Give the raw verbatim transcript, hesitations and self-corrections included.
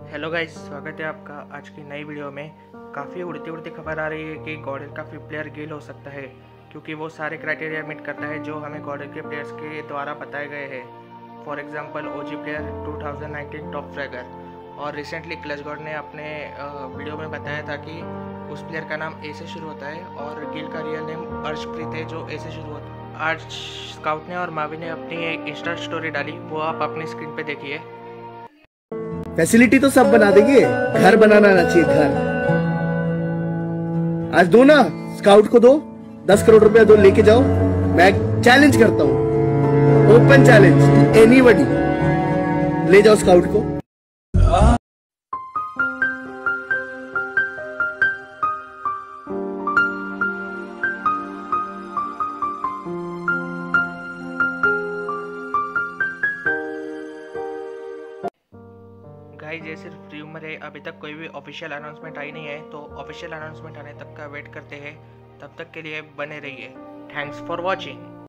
Hello guys, स्वागत है आपका आज की नई वीडियो में। काफ़ी उड़ती उड़ती खबर आ रही है कि गॉडेल का फिफ्थ प्लेयर गिल हो सकता है, क्योंकि वो सारे क्राइटेरिया मीट करता है जो हमें गॉडेल के प्लेयर्स के द्वारा बताए गए हैं। For example OG player two thousand nineteen top fragger, और रिसेंटली क्लच गॉड ने अपने वीडियो में बताया था कि उस प्लेयर का नाम ए से शुरू होता है और गिल का रियल नेम अर्शप्रीत है जो ए से शुरू होता है। आज स्काउट ने और मावी ने अपनी एक इंस्टा स्टोरी डाली, वो आप अपनी स्क्रीन पे देखिए। फैसिलिटी तो सब बना देंगे, घर बनाना आना चाहिए। घर आज दो ना, स्काउट को दो, दस करोड़ रुपया दो, लेके जाओ। मैं चैलेंज करता हूं, ओपन चैलेंज, एनीबॉडी, ले जाओ स्काउट को। गाइस, ये सिर्फ र्यूमर है, अभी तक कोई भी ऑफिशियल अनाउंसमेंट आई नहीं है, तो ऑफिशियल अनाउंसमेंट आने तक का वेट करते हैं। तब तक के लिए बने रहिए। Thanks for watching.